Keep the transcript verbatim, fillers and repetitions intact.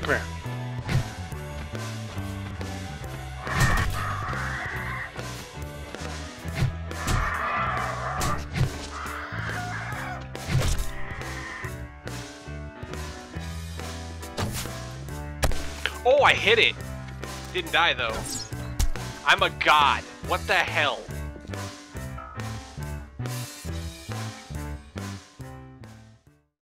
here. Oh, I hit it. Didn't die though. I'm a god. What the hell?